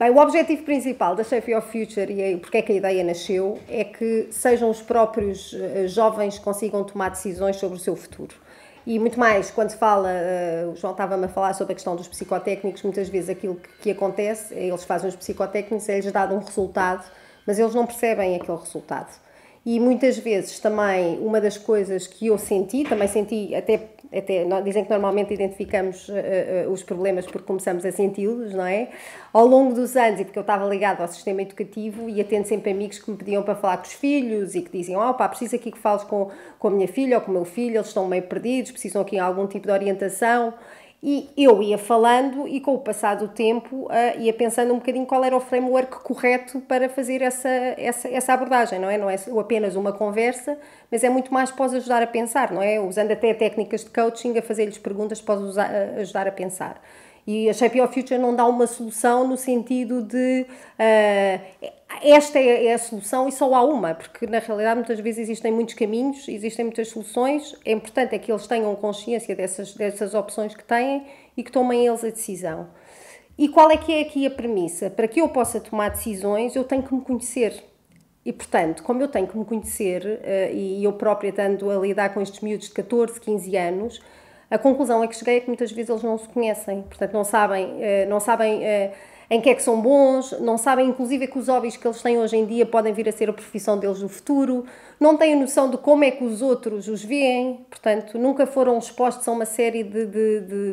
O objetivo principal da Shape Your Future e porque é que a ideia nasceu é que sejam os próprios jovens que consigam tomar decisões sobre o seu futuro. E muito mais, quando se fala, o João estava-me a falar sobre a questão dos psicotécnicos, muitas vezes aquilo que acontece, eles fazem os psicotécnicos, é-lhes dado um resultado, mas eles não percebem aquele resultado. E muitas vezes também, uma das coisas que eu senti, até dizem que normalmente identificamos os problemas porque começamos a senti-los, não é? Ao longo dos anos, e porque eu estava ligada ao sistema educativo e atendo sempre amigos que me pediam para falar com os filhos e que diziam, preciso aqui que fales com a minha filha ou com o meu filho, eles estão meio perdidos, precisam aqui de algum tipo de orientação. E eu ia falando e com o passar do tempo ia pensando um bocadinho qual era o framework correto para fazer essa abordagem, não é? Não é apenas uma conversa, mas é muito mais para os ajudar a pensar, não é? Usando até técnicas de coaching, a fazer-lhes perguntas para os ajudar a pensar. E a Shape Your Future não dá uma solução no sentido de esta é a solução e só há uma, porque na realidade muitas vezes existem muitos caminhos, existem muitas soluções, é importante é que eles tenham consciência dessas opções que têm e que tomem eles a decisão. E qual é que é aqui a premissa? Para que eu possa tomar decisões, eu tenho que me conhecer. E, portanto, como eu tenho que me conhecer, e eu própria estando a lidar com estes miúdos de 14, 15 anos, a conclusão é que cheguei é que muitas vezes eles não se conhecem, portanto não sabem em que é que são bons, não sabem inclusive que os hobbies que eles têm hoje em dia podem vir a ser a profissão deles no futuro, não têm noção de como é que os outros os veem, portanto nunca foram expostos a uma série de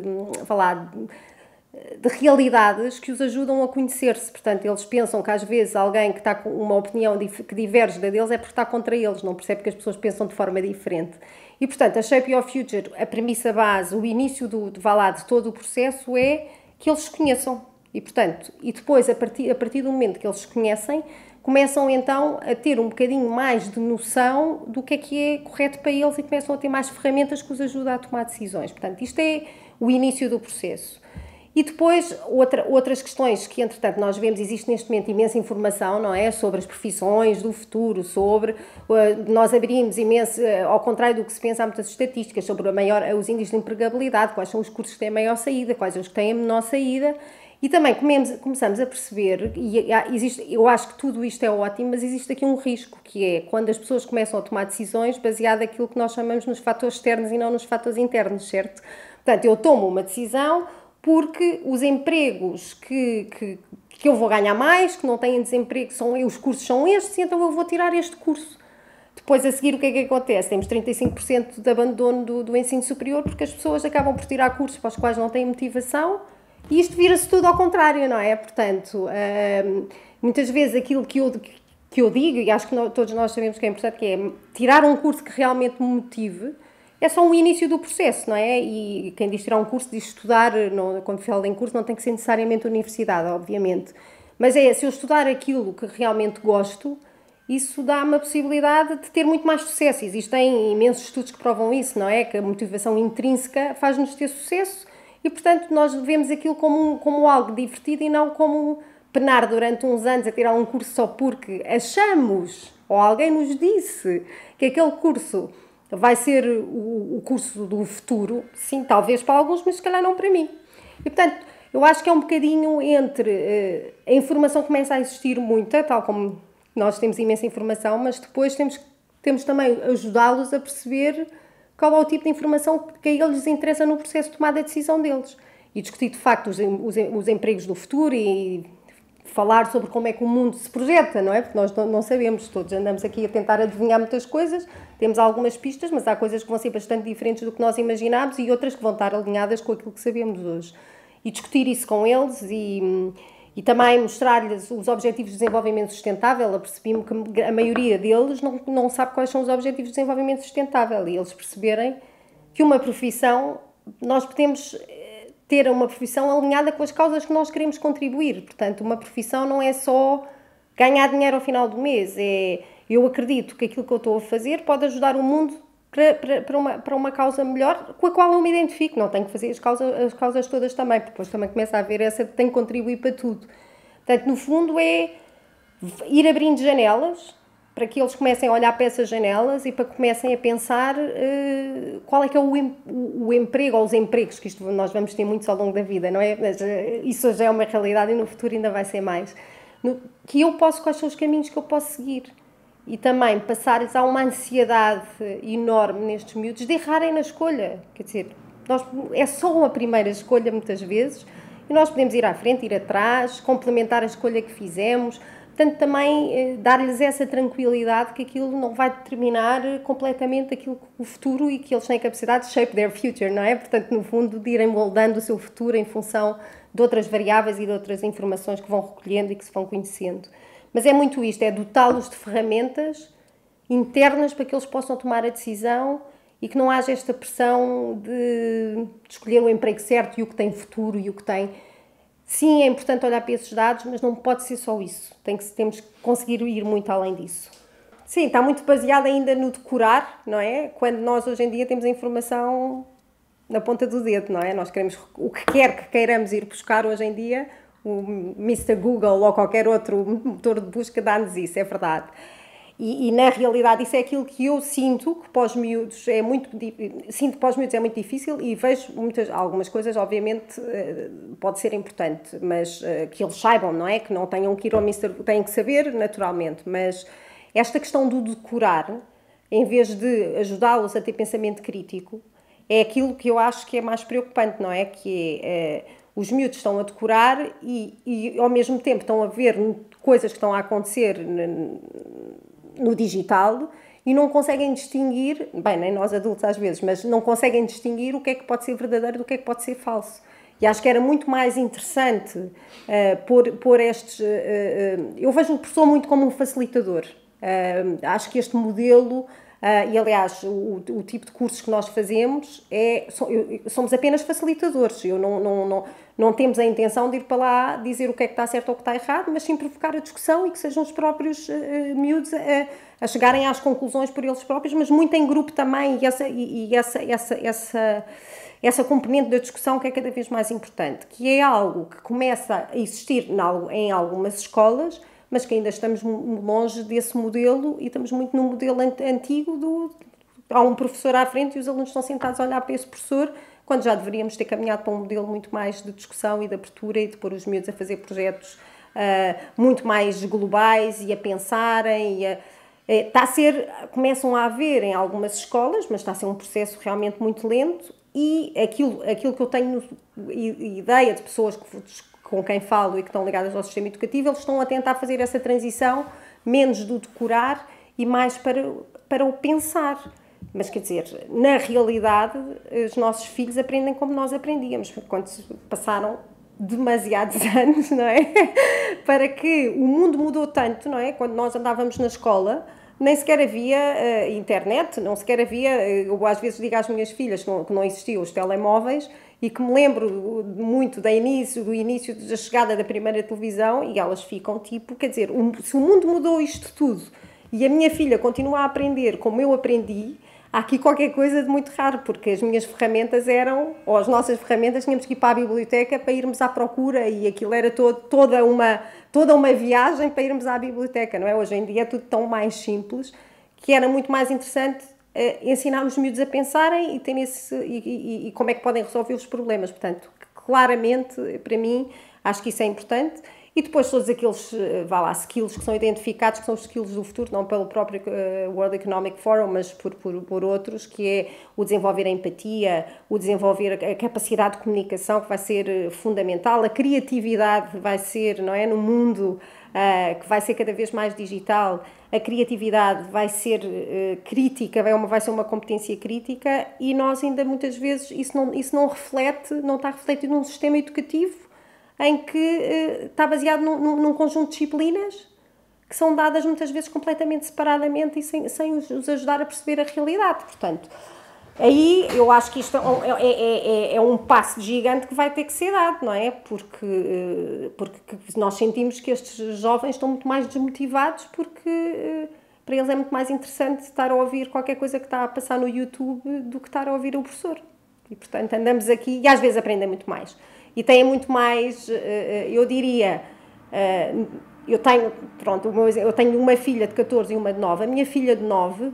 realidades que os ajudam a conhecer-se. Portanto, eles pensam que às vezes alguém que está com uma opinião que diverge da deles é porque está contra eles, não percebe que as pessoas pensam de forma diferente. E, portanto, a Shape Your Future, a premissa base, o início de todo o processo é que eles se conheçam. E, portanto, e depois, a partir do momento que eles se conhecem, começam então a ter um bocadinho mais de noção do que é correto para eles e começam a ter mais ferramentas que os ajudam a tomar decisões. Portanto, isto é o início do processo. E depois, outras questões que, entretanto, nós vemos, existe neste momento imensa informação, não é? Sobre as profissões do futuro, nós abrimos imenso, ao contrário do que se pensa, há muitas estatísticas sobre os índices de empregabilidade, quais são os cursos que têm a maior saída, quais são os que têm a menor saída, e também começamos a perceber, eu acho que tudo isto é ótimo, mas existe aqui um risco, que é quando as pessoas começam a tomar decisões baseado naquilo que nós chamamos nos fatores externos e não nos fatores internos, certo? Portanto, eu tomo uma decisão porque os empregos que eu vou ganhar mais, que não têm desemprego, os cursos são estes, e então eu vou tirar este curso. Depois, a seguir, o que é que acontece? Temos 35% de abandono do ensino superior porque as pessoas acabam por tirar cursos para os quais não têm motivação e isto vira-se tudo ao contrário, não é? Portanto, muitas vezes aquilo que eu digo, e acho que todos nós sabemos que é importante, que é tirar um curso que realmente me motive, é só um início do processo, não é? E quem diz tirar um curso diz estudar, quando fala em curso não tem que ser necessariamente universidade, obviamente. Mas se eu estudar aquilo que realmente gosto, isso dá-me a possibilidade de ter muito mais sucesso. Existem imensos estudos que provam isso, não é? Que a motivação intrínseca faz-nos ter sucesso e, portanto, nós vemos aquilo como algo divertido e não como penar durante uns anos a tirar um curso só porque achamos, ou alguém nos disse, que aquele curso vai ser o curso do futuro. Sim, talvez para alguns, mas se calhar não para mim. E, portanto, eu acho que é um bocadinho entre a informação começa a existir muita, tal como nós temos imensa informação, mas depois temos também ajudá-los a perceber qual é o tipo de informação que a eles lhes interessa no processo de tomada de decisão deles. E discutir, de facto, os empregos do futuro e falar sobre como é que o mundo se projeta, não é? Porque nós não sabemos, todos andamos aqui a tentar adivinhar muitas coisas, temos algumas pistas, mas há coisas que vão ser bastante diferentes do que nós imaginámos e outras que vão estar alinhadas com aquilo que sabemos hoje. E discutir isso com eles e também mostrar-lhes os objetivos de desenvolvimento sustentável. Eu percebi-me que a maioria deles não sabe quais são os objetivos de desenvolvimento sustentável e eles perceberem que uma profissão, nós podemos ter uma profissão alinhada com as causas que nós queremos contribuir. Portanto, uma profissão não é só ganhar dinheiro ao final do mês. Eu acredito que aquilo que eu estou a fazer pode ajudar o mundo para uma causa melhor, com a qual eu me identifico. Não tenho que fazer as causas todas também, porque depois também começa a haver essa de tenho que contribuir para tudo. Portanto, no fundo é ir abrindo janelas para que eles comecem a olhar para essas janelas e para que comecem a pensar qual é que é o emprego ou os empregos, que isto nós vamos ter muitos ao longo da vida, não é? Mas isso já é uma realidade e no futuro ainda vai ser mais. Que eu posso, quais são os caminhos que eu posso seguir? E também passar-lhes a uma ansiedade enorme nestes miúdos de errarem na escolha. Quer dizer, é só a primeira escolha muitas vezes e nós podemos ir à frente, ir atrás, complementar a escolha que fizemos. Portanto, também dar-lhes essa tranquilidade que aquilo não vai determinar completamente aquilo, o futuro e que eles têm capacidade de shape their future, não é? Portanto, no fundo, de irem moldando o seu futuro em função de outras variáveis e de outras informações que vão recolhendo e que se vão conhecendo. Mas é muito isto, é dotá-los de ferramentas internas para que eles possam tomar a decisão e que não haja esta pressão de escolher o emprego certo e o que tem futuro e o que tem... Sim, é importante olhar para esses dados, mas não pode ser só isso. Temos que conseguir ir muito além disso. Sim, está muito baseado ainda no decorar, não é? Quando nós hoje em dia temos a informação na ponta do dedo, não é? Nós queremos, o que quer que queiramos ir buscar hoje em dia, o Mr. Google ou qualquer outro motor de busca dá-nos isso, é verdade. E na realidade isso é aquilo que eu sinto que para os miúdos é muito difícil e vejo algumas coisas, obviamente, pode ser importante, mas que eles saibam, não é? Que não tenham que ir ao Mr. Têm que saber, naturalmente, mas esta questão do decorar, em vez de ajudá-los a ter pensamento crítico, é aquilo que eu acho que é mais preocupante, não é? Que os miúdos estão a decorar e ao mesmo tempo estão a ver coisas que estão a acontecer no digital e não conseguem distinguir, bem, nem nós adultos às vezes, mas não conseguem distinguir o que é que pode ser verdadeiro do que é que pode ser falso. E acho que era muito mais interessante pôr estes... eu vejo o professor muito como um facilitador. Acho que este modelo... e aliás, o tipo de cursos que nós fazemos somos apenas facilitadores. Não temos a intenção de ir para lá dizer o que é que está certo ou o que está errado, mas sim provocar a discussão e que sejam os próprios miúdos a chegarem às conclusões por eles próprios, mas muito em grupo também, e essa componente da discussão que é cada vez mais importante, que é algo que começa a existir em algumas escolas, mas que ainda estamos longe desse modelo e estamos muito no modelo antigo há um professor à frente e os alunos estão sentados a olhar para esse professor, quando já deveríamos ter caminhado para um modelo muito mais de discussão e de abertura e de pôr os miúdos a fazer projetos muito mais globais e a pensarem começam a haver em algumas escolas, mas está a ser um processo realmente muito lento e aquilo que eu tenho ideia de pessoas com quem falo e que estão ligadas ao sistema educativo, eles estão a tentar fazer essa transição menos do decorar e mais para o pensar. Mas, quer dizer, na realidade, os nossos filhos aprendem como nós aprendíamos, quando passaram demasiados anos, não é? Para que o mundo mudou tanto, não é? Quando nós andávamos na escola, nem sequer havia internet, não sequer havia... Eu às vezes digo às minhas filhas que não existiam os telemóveis e que me lembro muito do início da chegada da primeira televisão e elas ficam tipo, quer dizer, se o mundo mudou isto tudo e a minha filha continua a aprender como eu aprendi, há aqui qualquer coisa de muito raro, porque as minhas ferramentas ou as nossas ferramentas, tínhamos que ir para a biblioteca para irmos à procura e aquilo era toda uma viagem para irmos à biblioteca, não é? Hoje em dia é tudo tão mais simples que era muito mais interessante ensinar os miúdos a pensarem e como é que podem resolver os problemas. Portanto, claramente, para mim, acho que isso é importante. E depois todos aqueles, skills que são identificados, que são os skills do futuro, não pelo próprio World Economic Forum, mas por outros, que é o desenvolver a empatia, o desenvolver a capacidade de comunicação, que vai ser fundamental, a criatividade vai ser, não é, no mundo que vai ser cada vez mais digital, a criatividade vai ser crítica, vai ser uma competência crítica e nós ainda muitas vezes isso não está refletido num sistema educativo em que está baseado num conjunto de disciplinas que são dadas muitas vezes completamente separadamente e sem os ajudar a perceber a realidade. Portanto, aí eu acho que isto é um passo gigante que vai ter que ser dado, não é? Porque nós sentimos que estes jovens estão muito mais desmotivados porque para eles é muito mais interessante estar a ouvir qualquer coisa que está a passar no YouTube do que estar a ouvir o professor. E, portanto, andamos aqui e às vezes aprendem muito mais. E têm muito mais, eu diria, eu tenho, pronto, eu tenho uma filha de 14 e uma de 9. A minha filha de 9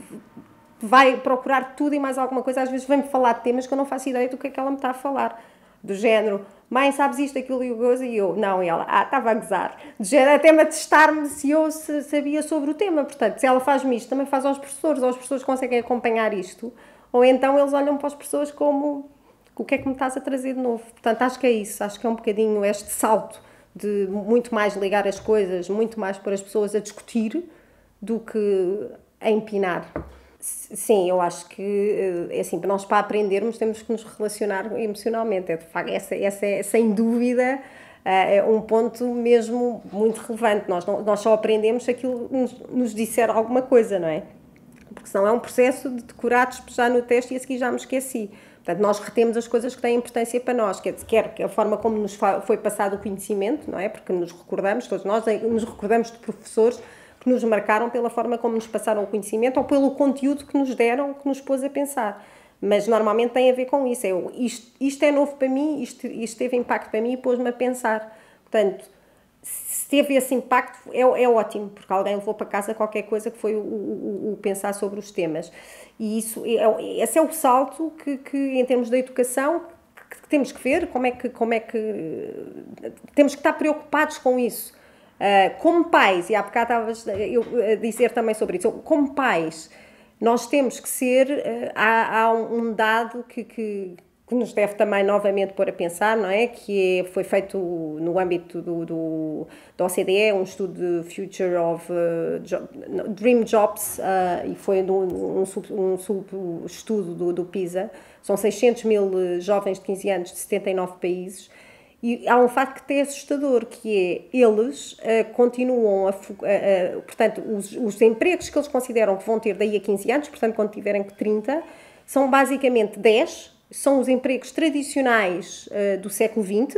vai procurar tudo e mais alguma coisa. Às vezes vem-me falar de temas que eu não faço ideia do que é que ela me está a falar. Do género, mãe, sabes isto, aquilo e o coisa? E eu, não. E ela, estava a gozar. Do género, até-me a testar-me se eu sabia sobre o tema. Portanto, se ela faz-me isto, também faz aos professores. Ou os professores conseguem acompanhar isto. Ou então eles olham para as pessoas como, o que é que me estás a trazer de novo? Portanto, acho que é isso. Acho que é um bocadinho este salto de muito mais ligar as coisas, muito mais pôr as pessoas a discutir do que a empinar. Sim, eu acho que, é assim, nós para aprendermos temos que nos relacionar emocionalmente. É, de facto, essa é, sem dúvida, é um ponto mesmo muito relevante. Nós só aprendemos se aquilo nos disser alguma coisa, não é? Porque senão é um processo de decorar, despejar no teste e a seguir já me esqueci. Portanto, nós retemos as coisas que têm importância para nós, quer a forma como nos foi passado o conhecimento, não é? Porque nos recordamos, todos nós nos recordamos de professores que nos marcaram pela forma como nos passaram o conhecimento ou pelo conteúdo que nos deram, que nos pôs a pensar. Mas normalmente tem a ver com isso. Isto é novo para mim, isto teve impacto para mim e pôs-me a pensar. Portanto, se teve esse impacto, é ótimo, porque alguém levou para casa qualquer coisa que foi o pensar sobre os temas. E esse é o salto que em termos de educação, que temos que ver como é que temos que estar preocupados com isso. Como pais, e há bocado estavas a dizer também sobre isso, como pais, nós temos que ser, há um dado que nos deve também novamente pôr a pensar, não é? Que foi feito no âmbito da OCDE, um estudo de Future of Dream Jobs, e foi um sub-estudo do PISA. São 600 mil jovens de 15 anos de 79 países. E há um facto que é assustador, que é, eles continuam portanto, os empregos que eles consideram que vão ter daí a 15 anos, portanto, quando tiverem 30, são basicamente 10, são os empregos tradicionais do século XX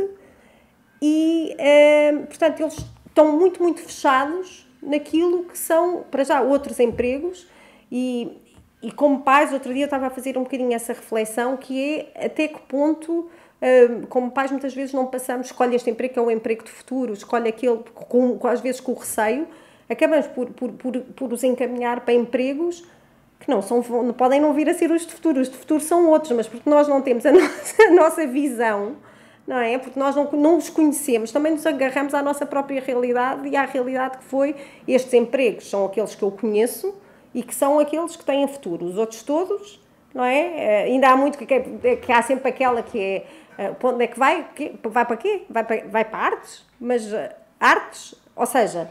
e, portanto, eles estão muito, muito fechados naquilo que são, para já, outros empregos e como pais, outro dia eu estava a fazer um bocadinho essa reflexão, que é até que ponto... como pais muitas vezes não passamos, escolhe este emprego que é o emprego de futuro, escolhe aquele, às vezes com o receio, acabamos por os encaminhar para empregos que não podem não vir a ser os de futuro são outros, mas porque nós não temos a nossa visão, não é? Porque nós não os conhecemos, também nos agarramos à nossa própria realidade e à realidade que foi, estes empregos são aqueles que eu conheço e que são aqueles que têm futuro, os outros todos, não é? Ainda há muito que há sempre aquela que é onde é que vai? Vai para quê? Vai para artes? Mas artes, ou seja,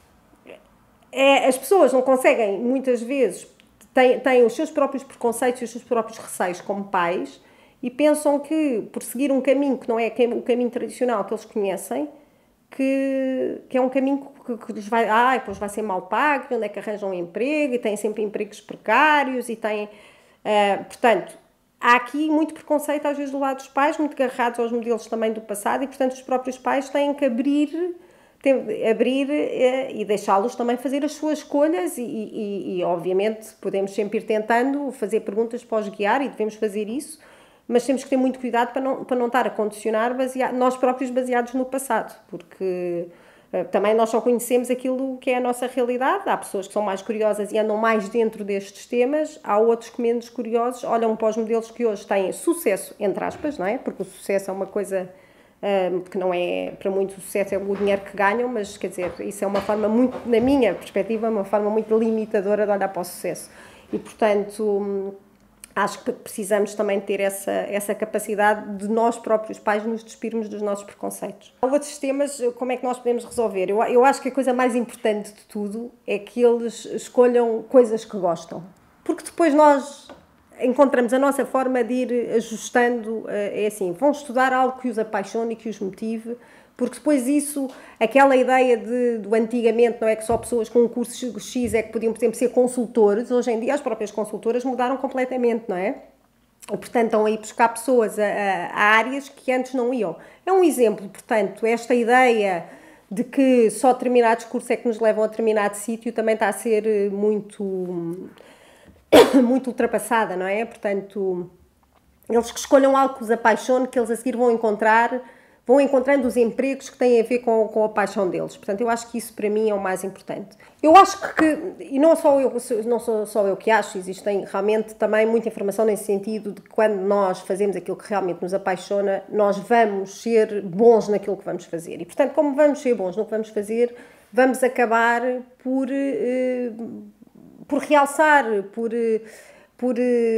as pessoas não conseguem, muitas vezes, têm os seus próprios preconceitos e os seus próprios receios como pais e pensam que, por seguir um caminho que não é o caminho tradicional que eles conhecem, que é um caminho que lhes vai... depois vai ser mal pago, onde é que arranjam um emprego, e têm sempre empregos precários, e têm... portanto, há aqui muito preconceito às vezes do lado dos pais, muito agarrados aos modelos também do passado e, portanto, os próprios pais têm que abrir e deixá-los também fazer as suas escolhas e, obviamente, podemos sempre ir tentando fazer perguntas para os guiar e devemos fazer isso, mas temos que ter muito cuidado para não estar a condicionar nós próprios baseados no passado, porque... também nós só conhecemos aquilo que é a nossa realidade. Há pessoas que são mais curiosas e andam mais dentro destes temas, há outros que menos curiosos olham para os modelos que hoje têm sucesso, entre aspas, não é? Porque o sucesso é uma coisa que não é, para muito, o sucesso é o dinheiro que ganham, mas quer dizer, isso é uma forma muito, na minha perspectiva, uma forma muito limitadora de olhar para o sucesso. E, portanto, acho que precisamos também ter essa capacidade de nós próprios pais nos despirmos dos nossos preconceitos. Há outros temas, como é que nós podemos resolver? Eu acho que a coisa mais importante de tudo é que eles escolham coisas que gostam. Porque depois nós encontramos a nossa forma de ir ajustando, é assim, vão estudar algo que os apaixone e que os motive, porque depois isso, aquela ideia do antigamente, não é que só pessoas com um curso X é que podiam, por exemplo, ser consultores, hoje em dia as próprias consultoras mudaram completamente, não é? E, portanto, estão a ir buscar pessoas a áreas que antes não iam. É um exemplo, portanto, esta ideia de que só determinados cursos é que nos levam a determinado sítio também está a ser muito ultrapassada, não é? Portanto, eles que escolham algo que os apaixone, que eles a seguir vão encontrar vão encontrando os empregos que têm a ver com a paixão deles. Portanto, eu acho que isso para mim é o mais importante. Eu acho que, e não sou só eu que acho, existem realmente também muita informação nesse sentido de que quando nós fazemos aquilo que realmente nos apaixona, nós vamos ser bons naquilo que vamos fazer. E, portanto, como vamos ser bons no que vamos fazer, vamos acabar por realçar, por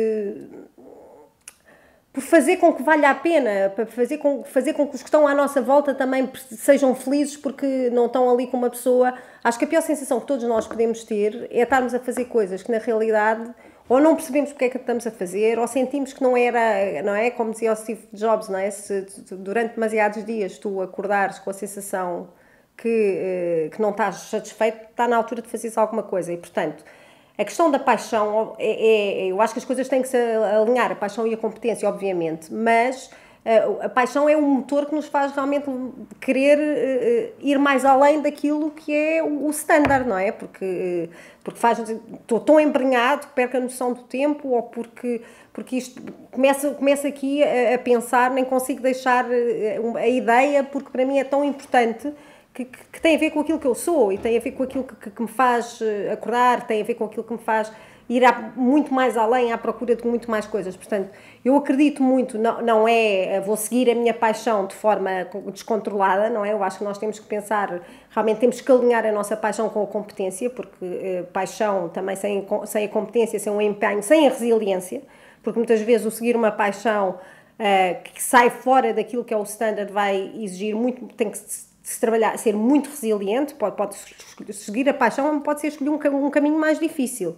fazer com que valha a pena, para fazer com que os que estão à nossa volta também sejam felizes porque não estão ali com uma pessoa. Acho que a pior sensação que todos nós podemos ter é estarmos a fazer coisas que na realidade ou não percebemos porque é que estamos a fazer, ou sentimos que não é? Como dizia o Steve Jobs, não é? Se durante demasiados dias tu acordares com a sensação que não estás satisfeito, está na altura de fazeres alguma coisa. E, portanto, a questão da paixão, eu acho que as coisas têm que se alinhar, a paixão e a competência, obviamente, mas a paixão é um motor que nos faz realmente querer ir mais além daquilo que é o standard, não é? Porque estou tão embrenhado que perco a noção do tempo, ou porque isto começa aqui a pensar, nem consigo deixar a ideia, porque para mim é tão importante, que tem a ver com aquilo que eu sou e tem a ver com aquilo que me faz acordar, tem a ver com aquilo que me faz ir muito mais além, à procura de muito mais coisas. Portanto, eu acredito muito, não é vou seguir a minha paixão de forma descontrolada, não é? Eu acho que nós temos que pensar, realmente temos que alinhar a nossa paixão com a competência, porque paixão também sem a competência, sem o empenho, sem a resiliência, porque muitas vezes o seguir uma paixão que sai fora daquilo que é o standard vai exigir muito, tem que se trabalhar, ser muito resiliente, pode seguir a paixão, pode ser escolher um caminho mais difícil,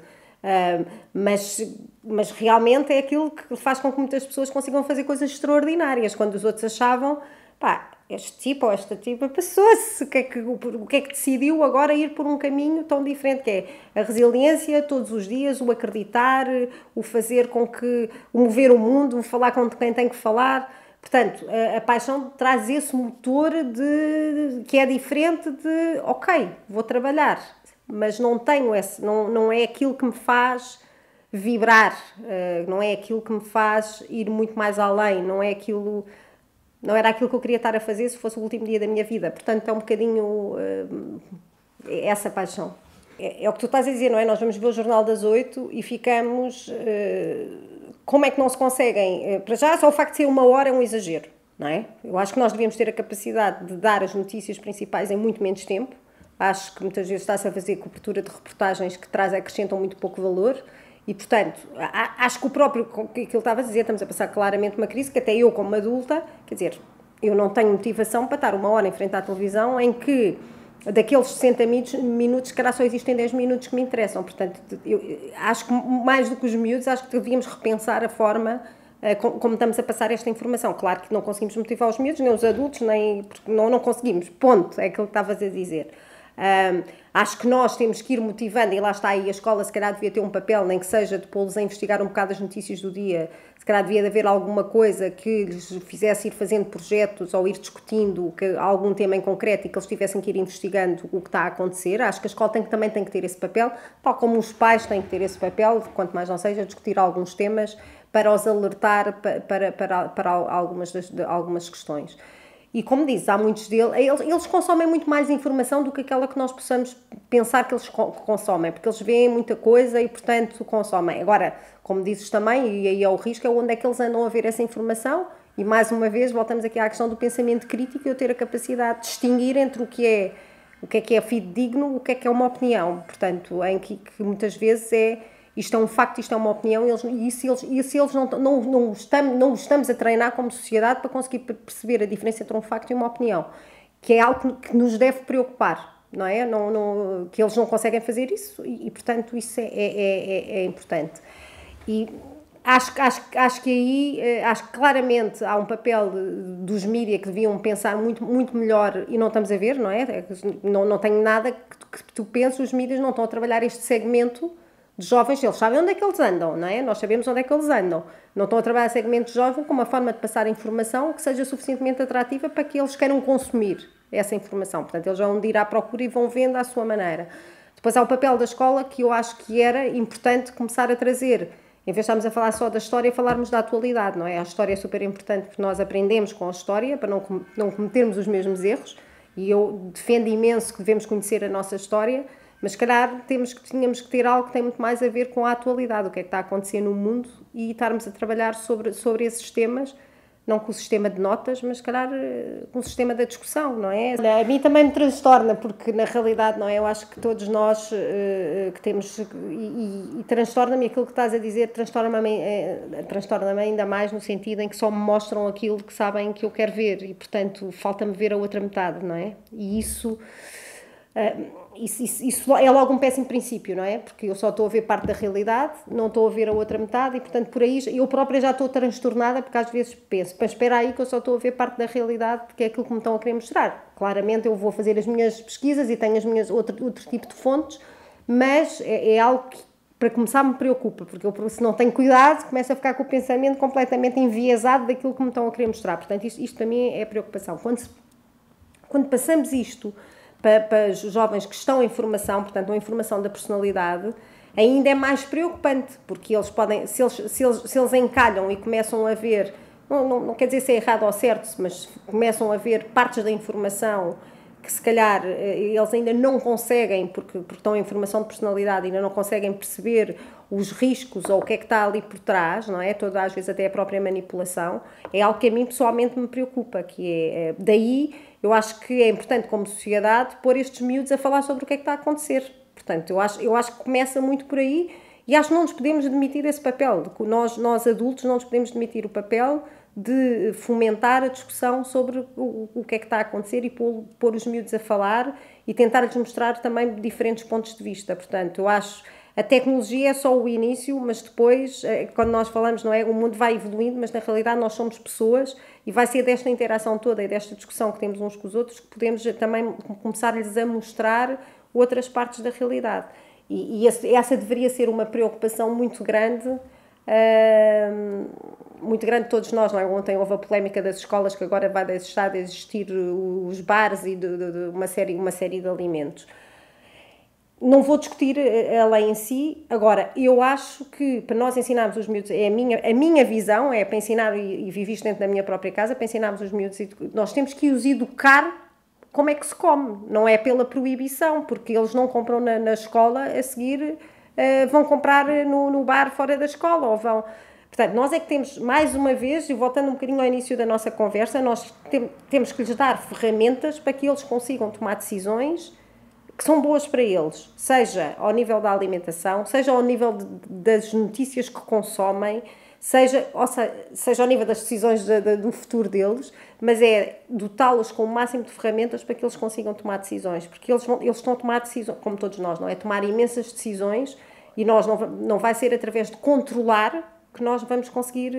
mas realmente é aquilo que faz com que muitas pessoas consigam fazer coisas extraordinárias, quando os outros achavam, pá, este tipo ou esta tipo passou-se, o que é que decidiu agora ir por um caminho tão diferente, que é a resiliência todos os dias, o acreditar, o fazer com que, o mover o mundo, o falar com quem tem que falar. Portanto, a paixão traz esse motor que é diferente de, ok, vou trabalhar, mas não tenho não é aquilo que me faz vibrar, não é aquilo que me faz ir muito mais além, não era aquilo que eu queria estar a fazer se fosse o último dia da minha vida. Portanto, é um bocadinho essa paixão. É o que tu estás a dizer, não é? Nós vamos ver o Jornal das 8 e ficamos... como é que não se conseguem? Para já, só o facto de ser 1 hora é um exagero, não é? Eu acho que nós devíamos ter a capacidade de dar as notícias principais em muito menos tempo. Acho que muitas vezes está-se a fazer cobertura de reportagens que acrescentam muito pouco valor e, portanto, acho que o próprio, que ele estava a dizer, estamos a passar claramente uma crise que até eu, como adulta, quer dizer, eu não tenho motivação para estar 1 hora em frente à televisão em que daqueles 60 minutos, se calhar só existem 10 minutos que me interessam. Portanto, eu acho que mais do que os miúdos, acho que devíamos repensar a forma como estamos a passar esta informação. Claro que não conseguimos motivar os miúdos, nem os adultos, porque não conseguimos. Ponto, é aquilo que estavas a dizer. Acho que nós temos que ir motivando, e lá está aí, a escola se calhar devia ter um papel, nem que seja de pô-los a investigar um bocado as notícias do dia, se calhar devia de haver alguma coisa que lhes fizesse ir fazendo projetos ou ir discutindo algum tema em concreto e que eles tivessem que ir investigando o que está a acontecer. Acho que a escola também tem que ter esse papel, tal como os pais têm que ter esse papel, quanto mais não seja, discutir alguns temas para os alertar para algumas questões. E como dizes, há muitos deles, eles consomem muito mais informação do que aquela que nós possamos pensar que eles consomem, porque eles veem muita coisa e, portanto, consomem. Agora, como dizes também, e aí é o risco, é onde é que eles andam a ver essa informação, e mais uma vez voltamos aqui à questão do pensamento crítico e eu ter a capacidade de distinguir entre o que é fidedigno, o que é uma opinião. Portanto, em que muitas vezes isto é um facto, isto é uma opinião, e se eles não estamos a treinar como sociedade para conseguir perceber a diferença entre um facto e uma opinião, que é algo que nos deve preocupar, não é? Que eles não conseguem fazer isso e portanto, isso é importante. E acho que aí, acho que claramente há um papel dos mídia que deviam pensar muito, muito melhor e não estamos a ver, não é? Não tenho nada que tu penses, os mídias não estão a trabalhar este segmento de jovens, eles sabem onde é que eles andam, não é? Nós sabemos onde é que eles andam. Não estão a trabalhar segmento de jovem com uma forma de passar informação que seja suficientemente atrativa para que eles queiram consumir essa informação. Portanto, eles vão de ir à procura e vão vendo à sua maneira. Depois há o papel da escola que eu acho que era importante começar a trazer Em vez de estarmos a falar só da história, falarmos da atualidade, não é? A história é super importante porque nós aprendemos com a história para não cometermos os mesmos erros, e eu defendo imenso que devemos conhecer a nossa história, mas se calhar tínhamos que ter algo que tem muito mais a ver com a atualidade, o que é que está a acontecer no mundo, e estarmos a trabalhar sobre esses temas, não com o sistema de notas, mas se calhar com o sistema da discussão, não é? Olha, a mim também me transtorna, porque na realidade, não é? Eu acho que todos nós que temos, e transtorna-me aquilo que estás a dizer, transtorna-me ainda mais no sentido em que só me mostram aquilo que sabem que eu quero ver, e portanto falta-me ver a outra metade, não é? E isso é logo um péssimo princípio, não é? Porque eu só estou a ver parte da realidade, não estou a ver a outra metade, e portanto por aí eu própria já estou transtornada, porque às vezes penso, mas espera aí que eu só estou a ver parte da realidade, porque é aquilo que me estão a querer mostrar. Claramente eu vou fazer as minhas pesquisas e tenho as minhas outro tipo de fontes, mas é algo que para começar me preocupa, porque eu, se não tenho cuidado, começo a ficar com o pensamento completamente enviesado daquilo que me estão a querer mostrar. Portanto isto para mim é preocupação. Quando passamos isto para os jovens que estão em formação, portanto, uma informação da personalidade, ainda é mais preocupante, porque eles podem, se eles encalham e começam a ver, não quer dizer se é errado ou certo, mas começam a ver partes da informação que se calhar eles ainda não conseguem, porque estão em formação de personalidade, ainda não conseguem perceber os riscos ou o que é que está ali por trás, não é? Toda, às vezes até a própria manipulação, é algo que a mim pessoalmente me preocupa, que é daí eu acho que é importante como sociedade pôr estes miúdos a falar sobre o que é que está a acontecer. Portanto, eu acho que começa muito por aí, e acho que não nos podemos demitir esse papel, nós adultos não nos podemos demitir o papel de fomentar a discussão sobre o que é que está a acontecer e pôr os miúdos a falar e tentar-lhes mostrar também diferentes pontos de vista. Portanto, eu acho a tecnologia é só o início, mas depois, quando nós falamos, não é, o mundo vai evoluindo, mas na realidade nós somos pessoas, e vai ser desta interação toda e desta discussão que temos uns com os outros que podemos também começar-lhes a mostrar outras partes da realidade. E essa deveria ser uma preocupação muito grande de todos nós, não é? Ontem houve a polémica das escolas, que agora vai deixar de existir os bares e de uma série de alimentos. Não vou discutir a lei em si. Agora, eu acho que para nós ensinarmos os miúdos, a minha visão é para ensinar, e vivi isto dentro da minha própria casa, para ensinarmos os miúdos, nós temos que os educar como é que se come, não é pela proibição, porque eles não compram na escola, a seguir vão comprar no bar fora da escola, ou vão... Portanto, nós é que temos, mais uma vez, e voltando um bocadinho ao início da nossa conversa, nós temos que lhes dar ferramentas para que eles consigam tomar decisões que são boas para eles, seja ao nível da alimentação, seja ao nível das notícias que consomem, seja ao nível das decisões do futuro deles, mas é dotá-los com o máximo de ferramentas para que eles consigam tomar decisões, porque eles estão a tomar decisões, como todos nós, não é? Tomar imensas decisões, e nós não vai ser através de controlar que nós vamos conseguir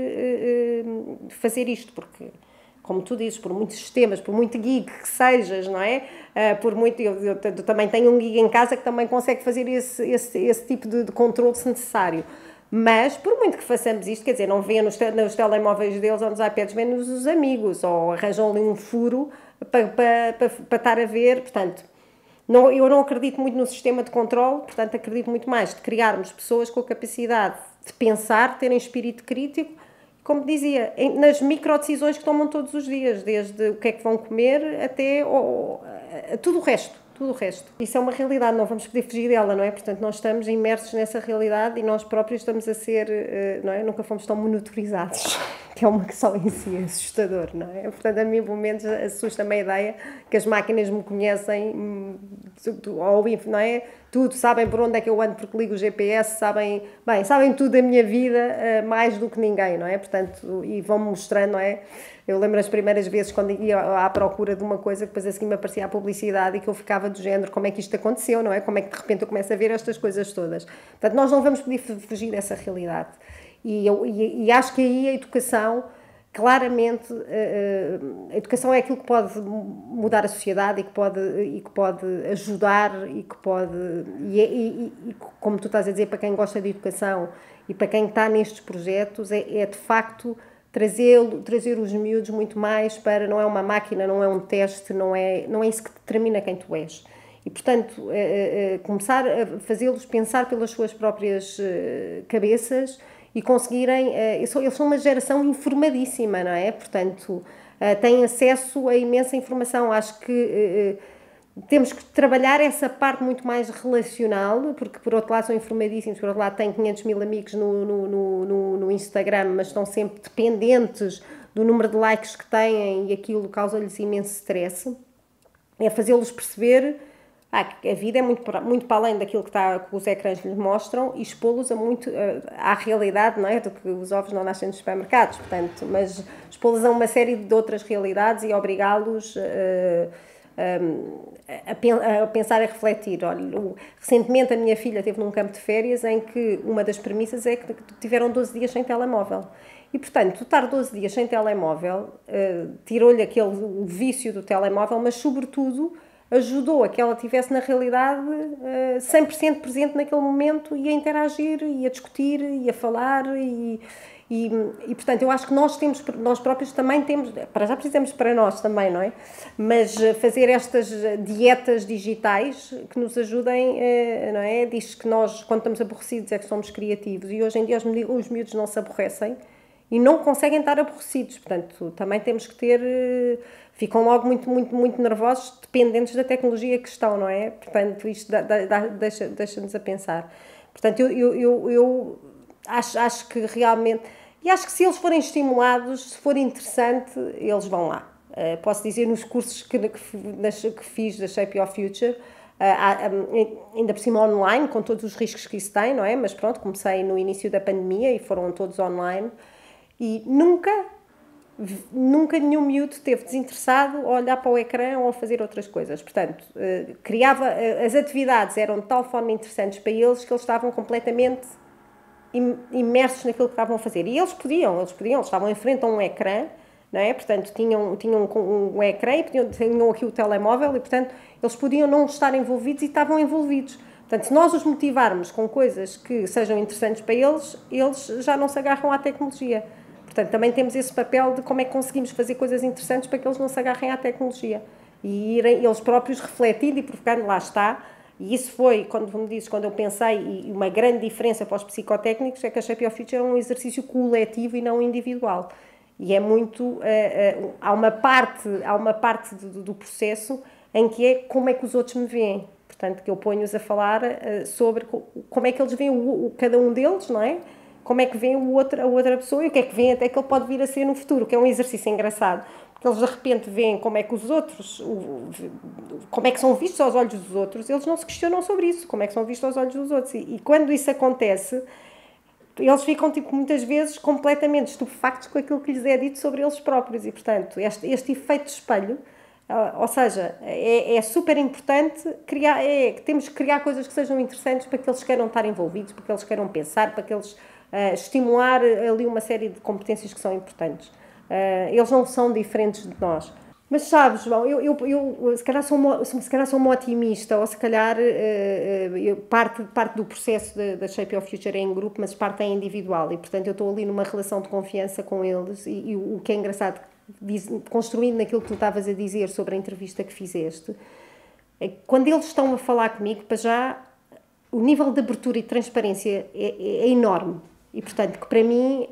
fazer isto, porque... Como tu dizes, por muitos sistemas, por muito geek que sejas, não é? Eu também tenho um geek em casa que também consegue fazer esse tipo de controle se necessário. Mas, por muito que façamos isto, quer dizer, não vêem nos telemóveis deles ou nos iPads, vêem-nos os amigos, ou arranjam ali um furo para estar a ver. Portanto, eu não acredito muito no sistema de controle, portanto, acredito muito mais de criarmos pessoas com a capacidade de pensar, terem espírito crítico, como dizia, nas microdecisões que tomam todos os dias, desde o que é que vão comer até tudo o resto. Isso é uma realidade, não vamos poder fugir dela, não é? Portanto, nós estamos imersos nessa realidade e nós próprios estamos a ser, não é? Nunca fomos tão monitorizados, que é uma questão em si assustador, não é? Portanto, a mim, pelo menos, assusta-me a ideia que as máquinas me conhecem, não é? Tudo, sabem por onde é que eu ando porque ligo o GPS, sabem tudo da minha vida, mais do que ninguém, não é? Portanto, e vão-me mostrando, não é? Eu lembro as primeiras vezes quando ia à procura de uma coisa, que depois assim me aparecia a publicidade e que eu ficava do género, como é que isto aconteceu, não é? Como é que de repente eu começo a ver estas coisas todas? Portanto, nós não vamos poder fugir dessa realidade. E acho que aí a educação, claramente, a educação é aquilo que pode mudar a sociedade e que pode ajudar e que pode... E como tu estás a dizer, para quem gosta de educação e para quem está nestes projetos, é de facto... trazer os miúdos muito mais para, não é uma máquina, não é um teste, não é isso que determina quem tu és. E, portanto, começar a fazê-los pensar pelas suas próprias cabeças e conseguirem, eles são uma geração informadíssima, não é? Portanto, têm acesso a imensa informação. Acho que temos que trabalhar essa parte muito mais relacional, porque por outro lado são informadíssimos, por outro lado têm 500 mil amigos no Instagram, mas estão sempre dependentes do número de likes que têm e aquilo causa-lhes imenso stress. É fazê-los perceber que a vida é muito para além daquilo que os ecrãs lhes mostram, e expô-los à realidade, não é? Do que os ovos não nascem nos supermercados, portanto, mas expô-los a uma série de outras realidades e obrigá-los a pensar e a refletir. Olha, recentemente a minha filha esteve num campo de férias em que uma das premissas é que tiveram 12 dias sem telemóvel. E, portanto, estar 12 dias sem telemóvel tirou-lhe o vício do telemóvel, mas, sobretudo, ajudou a que ela estivesse, na realidade, 100% presente naquele momento e a interagir, e a discutir, e a falar, portanto, eu acho que nós próprios também temos, para já precisamos para nós também, não é? Mas fazer estas dietas digitais que nos ajudem, não é? Diz que nós, quando estamos aborrecidos, é que somos criativos, e hoje em dia os miúdos não se aborrecem e não conseguem estar aborrecidos, portanto, também temos que ter, ficam logo muito nervosos, dependentes da tecnologia que estão, não é? Portanto, isto deixa-nos a pensar. Portanto, eu acho que realmente, e acho que se eles forem estimulados, se for interessante, eles vão lá. Posso dizer, nos cursos que fiz da Shape Your Future, ainda por cima online, com todos os riscos que isso tem, não é? Mas pronto, comecei no início da pandemia e foram todos online, e nunca nenhum miúdo esteve desinteressado a olhar para o ecrã ou a fazer outras coisas. Portanto, as atividades eram de tal forma interessantes para eles que eles estavam completamente imersos naquilo que estavam a fazer. E eles estavam em frente a um ecrã, não é? Portanto, tinham um ecrã e tinham aqui o telemóvel, e, portanto, eles podiam não estar envolvidos e estavam envolvidos. Portanto, se nós os motivarmos com coisas que sejam interessantes para eles, eles já não se agarram à tecnologia. Portanto, também temos esse papel de como é que conseguimos fazer coisas interessantes para que eles não se agarrem à tecnologia e irem eles próprios refletindo e provocando, lá está. E isso foi, quando eu pensei, e uma grande diferença para os psicotécnicos é que a Shape Your Future é um exercício coletivo e não individual. E é muito, há uma parte do processo em que é como é que os outros me veem. Portanto, que eu ponho-os a falar sobre como é que eles veem cada um deles, não é? Como é que vê a outra pessoa e o que é que vê até que ele pode vir a ser no futuro, que é um exercício engraçado, porque eles de repente veem como é que os outros, como é que são vistos aos olhos dos outros, eles não se questionam sobre isso, como é que são vistos aos olhos dos outros, e quando isso acontece, eles ficam muitas vezes completamente estupefactos com aquilo que lhes é dito sobre eles próprios, e portanto este efeito de espelho, ou seja, é super importante temos que criar coisas que sejam interessantes para que eles queiram estar envolvidos, para que eles queiram pensar, para que eles estimular ali uma série de competências que são importantes. Eles não são diferentes de nós. Mas sabes, João, eu se calhar sou uma otimista, ou se calhar parte do processo da Shape Your Future é em grupo, mas parte é individual, e portanto eu estou ali numa relação de confiança com eles, e o que é engraçado, construindo naquilo que tu estavas a dizer sobre a entrevista que fizeste, quando eles estão a falar comigo, para já o nível de abertura e de transparência é enorme, e portanto que para mim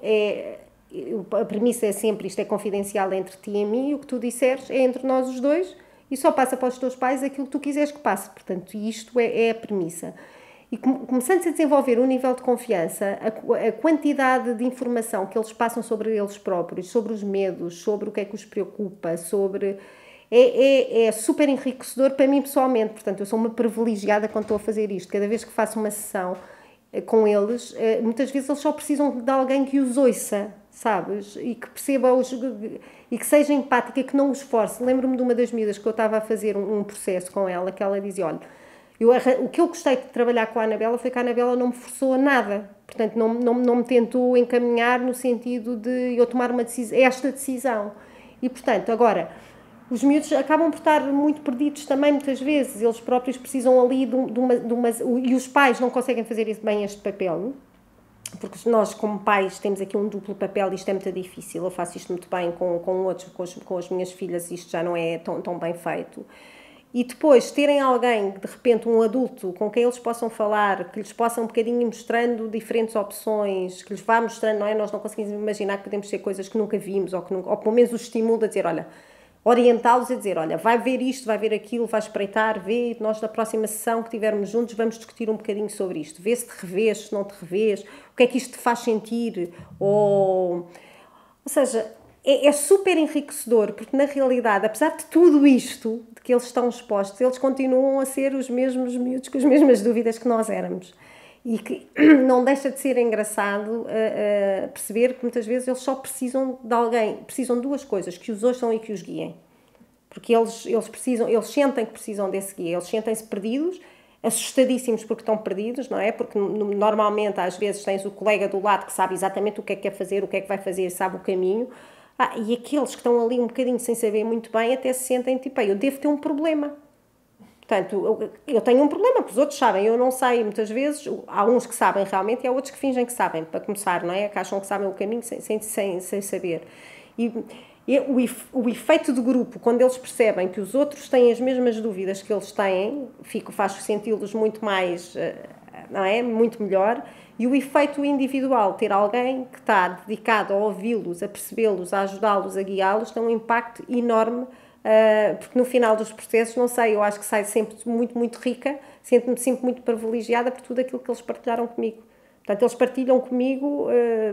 a premissa é sempre, isto é confidencial entre ti e mim, e o que tu disseres é entre nós os dois, e só passa para os teus pais aquilo que tu quiseres que passe. Portanto, isto é a premissa. E começando-se a desenvolver um nível de confiança, a quantidade de informação que eles passam sobre eles próprios, sobre os medos, sobre o que é que os preocupa, é super enriquecedor para mim pessoalmente. Portanto, eu sou uma privilegiada quando estou a fazer isto. Cada vez que faço uma sessão com eles, muitas vezes eles só precisam de alguém que os ouça, sabes? E que perceba e que seja empática, que não os force. Lembro-me de uma das miúdas que eu estava a fazer um processo com ela, que ela dizia, olha, o que eu gostei de trabalhar com a Anabela foi que a Anabela não me forçou a nada. Portanto, não me tentou encaminhar no sentido de eu tomar esta decisão. E, portanto, agora, os miúdos acabam por estar muito perdidos também, muitas vezes. Eles próprios precisam ali de uma... E os pais não conseguem fazer bem este papel, porque nós, como pais, temos aqui um duplo papel e isto é muito difícil. Eu faço isto muito bem com as minhas filhas, isto já não é tão bem feito. e depois terem alguém, de repente um adulto com quem eles possam falar, que lhes possa um bocadinho ir mostrando diferentes opções, que lhes vá mostrando, não é? Nós não conseguimos imaginar que podemos ter coisas que nunca vimos, ou pelo menos os estimula a dizer, olha, orientá-los a dizer, olha, vai ver isto, vai ver aquilo, vai espreitar, vê, nós na próxima sessão que estivermos juntos vamos discutir um bocadinho sobre isto, vê se te revês, se não te revês, o que é que isto te faz sentir, ou seja, é super enriquecedor, porque na realidade, apesar de tudo isto, de que eles estão expostos, eles continuam a ser os mesmos miúdos com as mesmas dúvidas que nós éramos. E que não deixa de ser engraçado perceber que muitas vezes eles só precisam de alguém, precisam de duas coisas, que os ouçam e que os guiem. Porque eles sentem que precisam desse guia, eles sentem-se perdidos, assustadíssimos porque estão perdidos, não é? Porque normalmente às vezes tens o colega do lado que sabe exatamente o que é que quer fazer, o que é que vai fazer, sabe o caminho, e aqueles que estão ali um bocadinho sem saber muito bem até se sentem tipo, eu devo ter um problema. Portanto, eu tenho um problema, porque os outros sabem, eu não sei, muitas vezes, há uns que sabem realmente e há outros que fingem que sabem, para começar, não é? Que acham que sabem o caminho sem saber. E o efeito de grupo, quando eles percebem que os outros têm as mesmas dúvidas que eles têm, faz senti-los muito mais, não é? Muito melhor. E o efeito individual, ter alguém que está dedicado a ouvi-los, a percebê-los, a ajudá-los, a guiá-los, tem um impacto enorme. Porque no final dos processos, não sei, eu acho que saio sempre muito, muito rica, sinto-me sempre muito privilegiada por tudo aquilo que eles partilharam comigo. Portanto, eles partilham comigo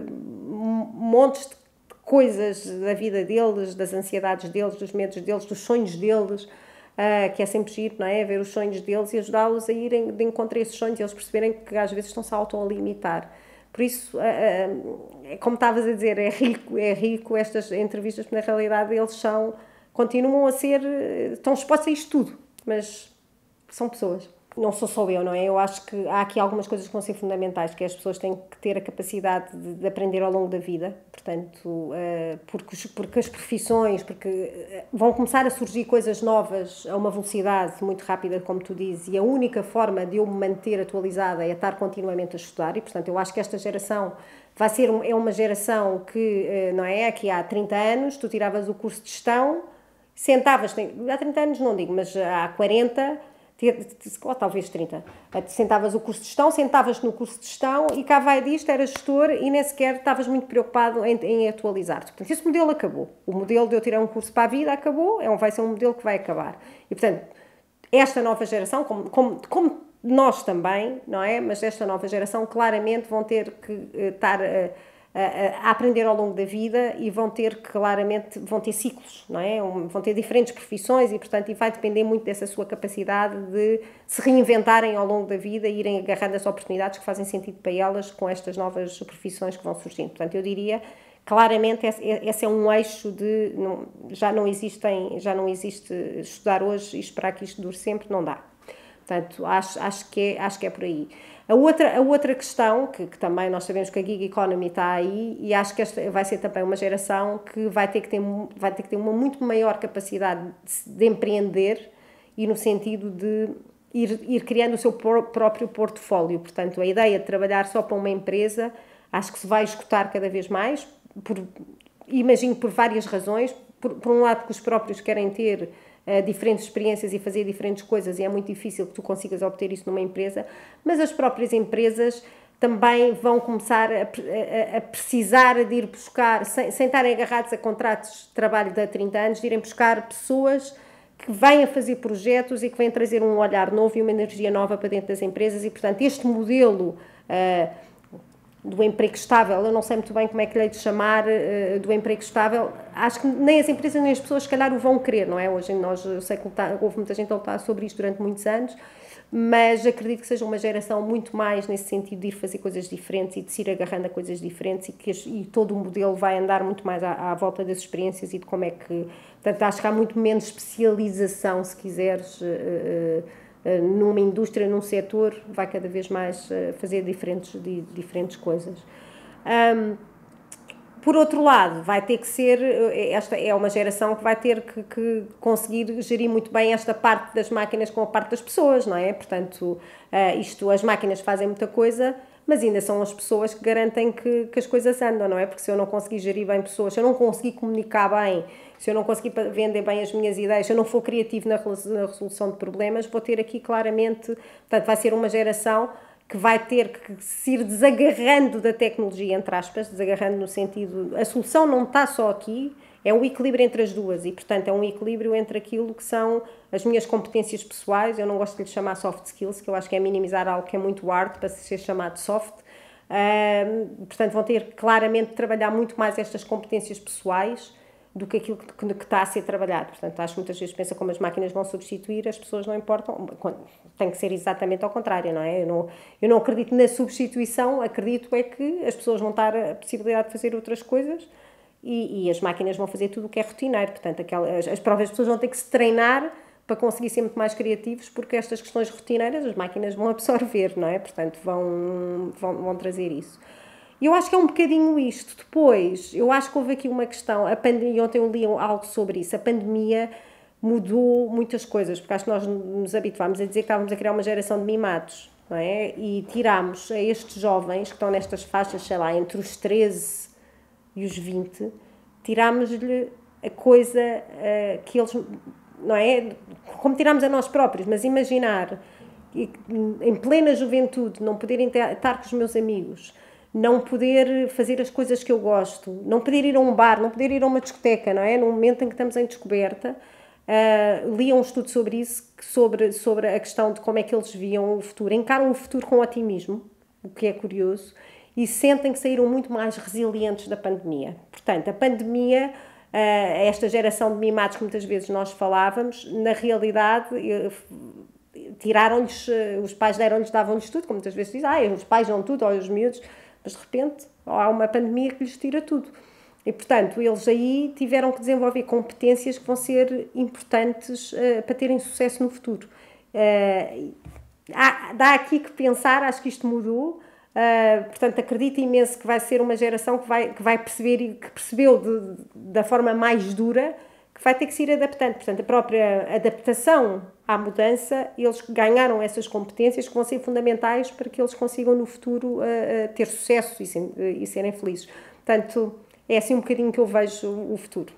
montes de coisas da vida deles, das ansiedades deles, dos medos deles, dos sonhos deles, que é sempre giro, não é? Ver os sonhos deles e ajudá-los a irem de encontro a esses sonhos e eles perceberem que às vezes estão-se a auto-limitar. Por isso, como estavas a dizer, é rico estas entrevistas, porque na realidade eles continuam a ser, estão expostos a isto tudo, mas são pessoas. Não sou só eu, não é? Eu acho que há aqui algumas coisas que vão ser fundamentais, que as pessoas têm que ter a capacidade de aprender ao longo da vida, portanto, porque as profissões, porque vão começar a surgir coisas novas a uma velocidade muito rápida, como tu dizes, e a única forma de eu me manter atualizada é estar continuamente a estudar, e portanto eu acho que esta geração é uma geração que, não é? Aqui há 30 anos, tu tiravas o curso de gestão, sentavas, há 30 anos não digo, mas há 40, ou talvez 30, sentavas o curso de gestão, sentavas no curso de gestão e cá vai disto, eras gestor e nem sequer estavas muito preocupado em atualizar-te. Portanto, esse modelo acabou. O modelo de eu tirar um curso para a vida acabou, vai ser um modelo que vai acabar. E, portanto, esta nova geração, como nós também, não é? Mas esta nova geração claramente vão ter que estar a aprender ao longo da vida e vão ter ciclos, não é? Vão ter diferentes profissões e, portanto, vai depender muito dessa sua capacidade de se reinventarem ao longo da vida e irem agarrando as oportunidades que fazem sentido para elas com estas novas profissões que vão surgindo. Portanto, eu diria, claramente, esse é um eixo de... já não existe estudar hoje e esperar que isto dure sempre, não dá. Portanto, acho que é por aí. A outra questão, que também nós sabemos que a gig economy está aí, e acho que esta vai ser também uma geração que vai ter que ter uma muito maior capacidade de empreender e no sentido de ir criando o seu próprio portfólio. Portanto, a ideia de trabalhar só para uma empresa, acho que se vai esgotar cada vez mais, imagino por várias razões. Por um lado, porque os próprios querem ter diferentes experiências e fazer diferentes coisas e é muito difícil que tu consigas obter isso numa empresa, mas as próprias empresas também vão começar a precisar de ir buscar, sem estarem agarrados a contratos de trabalho de há 30 anos, de irem buscar pessoas que venham fazer projetos e que venham trazer um olhar novo e uma energia nova para dentro das empresas e, portanto, este modelo do emprego estável, eu não sei muito bem como é que lhe hei de chamar, do emprego estável, acho que nem as empresas nem as pessoas se calhar o vão querer, não é? Hoje eu sei que houve muita gente a lutar sobre isto durante muitos anos, mas acredito que seja uma geração muito mais nesse sentido de ir fazer coisas diferentes e de se ir agarrando a coisas diferentes e todo o modelo vai andar muito mais à volta das experiências e de como é que... Portanto, acho que há muito menos especialização, se quiseres, numa indústria, num setor, vai cada vez mais fazer diferentes coisas. Por outro lado, vai ter que ser, esta é uma geração que vai ter que conseguir gerir muito bem esta parte das máquinas com a parte das pessoas, não é? Portanto, as máquinas fazem muita coisa, mas ainda são as pessoas que garantem que as coisas andam, não é? Porque se eu não conseguir gerir bem pessoas, se eu não conseguir comunicar bem, se eu não conseguir vender bem as minhas ideias, se eu não for criativo na resolução de problemas, vou ter aqui claramente, portanto, vai ser uma geração que vai ter que se ir desagarrando da tecnologia, entre aspas, desagarrando no sentido, a solução não está só aqui, é um equilíbrio entre as duas e, portanto, é um equilíbrio entre aquilo que são as minhas competências pessoais, eu não gosto de lhe chamar soft skills, que eu acho que é minimizar algo que é muito hard para ser chamado soft, portanto, vão ter claramente de trabalhar muito mais estas competências pessoais do que aquilo que está a ser trabalhado. Portanto, acho que muitas vezes pensa como as máquinas vão substituir, as pessoas não importam, tem que ser exatamente ao contrário, não é? Eu não acredito na substituição, acredito é que as pessoas vão dar a possibilidade de fazer outras coisas e as máquinas vão fazer tudo o que é rotineiro, portanto, as próprias pessoas vão ter que se treinar para conseguir ser muito mais criativos, porque estas questões rotineiras as máquinas vão absorver, não é? Portanto, vão trazer isso. E eu acho que é um bocadinho isto. Depois, eu acho que houve aqui uma questão, a pandemia, ontem eu li algo sobre isso, a pandemia mudou muitas coisas, porque acho que nós nos habituámos a dizer que estávamos a criar uma geração de mimados, não é? E tirámos a estes jovens que estão nestas faixas, sei lá, entre os 13 e os 20, tirámos-lhe a coisa que eles, não é? Como tirámos a nós próprios, mas imaginar, em plena juventude, não poder estar com os meus amigos, não poder fazer as coisas que eu gosto, não poder ir a um bar, não poder ir a uma discoteca, não é? No momento em que estamos em descoberta, li um estudo sobre isso, sobre a questão de como é que eles viam o futuro, encaram o futuro com otimismo, o que é curioso, e sentem que saíram muito mais resilientes da pandemia. Portanto, a pandemia, esta geração de mimados que muitas vezes nós falávamos, na realidade tiraram-lhes, os pais davam-lhes tudo, como muitas vezes dizem, os pais dão tudo, ou os miúdos, mas de repente há uma pandemia que lhes tira tudo. E, portanto, eles aí tiveram que desenvolver competências que vão ser importantes para terem sucesso no futuro. Dá aqui que pensar, acho que isto mudou, portanto, acredito imenso que vai ser uma geração que vai perceber e que percebeu da forma mais dura que vai ter que se ir adaptando. Portanto, a própria adaptação à mudança, eles ganharam essas competências que vão ser fundamentais para que eles consigam no futuro ter sucesso e serem felizes. Portanto, é assim um bocadinho que eu vejo o futuro.